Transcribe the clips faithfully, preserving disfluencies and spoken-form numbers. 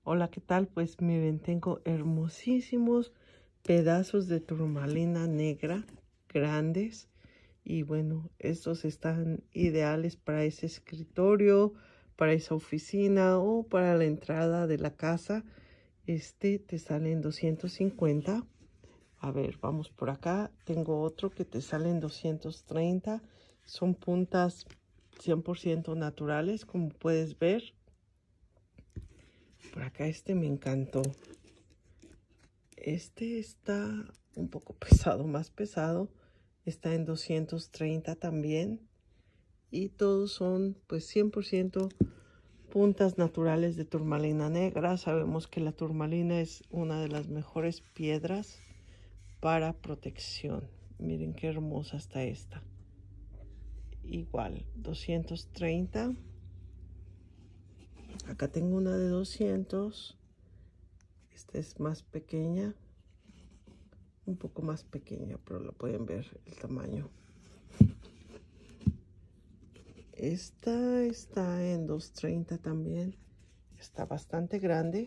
Hola, ¿qué tal? Pues miren, tengo hermosísimos pedazos de turmalina negra, grandes. Y bueno, estos están ideales para ese escritorio, para esa oficina o para la entrada de la casa. Este te sale en doscientos cincuenta. A ver, vamos por acá. Tengo otro que te sale en doscientos treinta. Son puntas cien por ciento naturales, como puedes ver. Por acá este me encantó. Este está un poco pesado, más pesado. Está en doscientos treinta también. Y todos son pues cien por ciento puntas naturales de turmalina negra. Sabemos que la turmalina es una de las mejores piedras para protección. Miren qué hermosa está esta. Igual, doscientos treinta. Acá tengo una de doscientos. Esta es más pequeña. Un poco más pequeña, pero lo pueden ver el tamaño. Esta está en doscientos treinta también. Está bastante grande.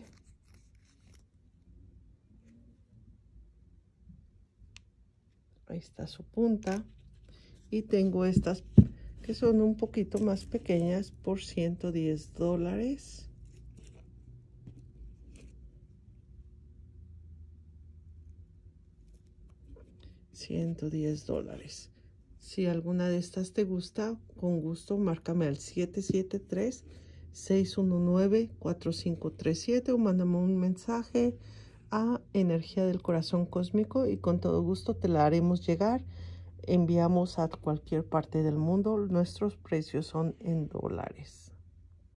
Ahí está su punta. Y tengo estas que son un poquito más pequeñas por ciento diez dólares. ciento diez dólares. Si alguna de estas te gusta, con gusto, márcame al siete siete tres, seis uno nueve, cuatro cinco tres siete o mándame un mensaje a Energía del Corazón Cósmico y con todo gusto te la haremos llegar. Enviamos a cualquier parte del mundo. Nuestros precios son en dólares.